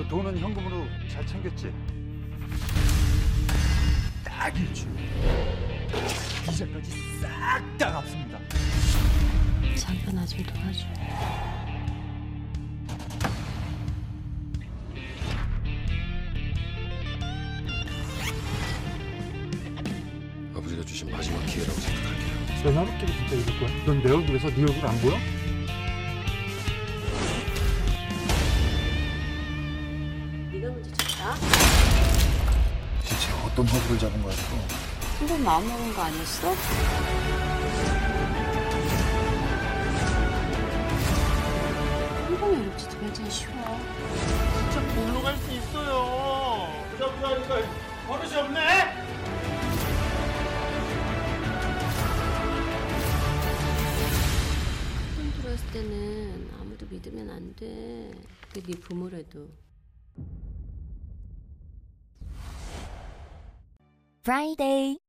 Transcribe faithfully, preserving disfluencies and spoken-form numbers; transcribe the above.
돈은 현금으로 잘 챙겼지? 딱 일주일. 이자까지 싹 다 갚습니다. 잠깐 나 좀 도와줘. 아버지가 주신 마지막 기회라고 생각할게요. 너 현업끼리 진짜 이럴 거야? 넌 내 얼굴에서 네 얼굴 안 보여? 네가 먼저 쳤다. 대체 어떤 허브를 잡은 거야 또? 한 번 마음 먹은 거 아니었어? 한 번에 어렵지 두 번째는 쉬워. 진짜 골로 갈 수 있어요. 부자부자니까 버릇이 없네. 처음 들어왔을 때는 아무도 믿으면 안 돼. 그게 네 부모라도. Friday.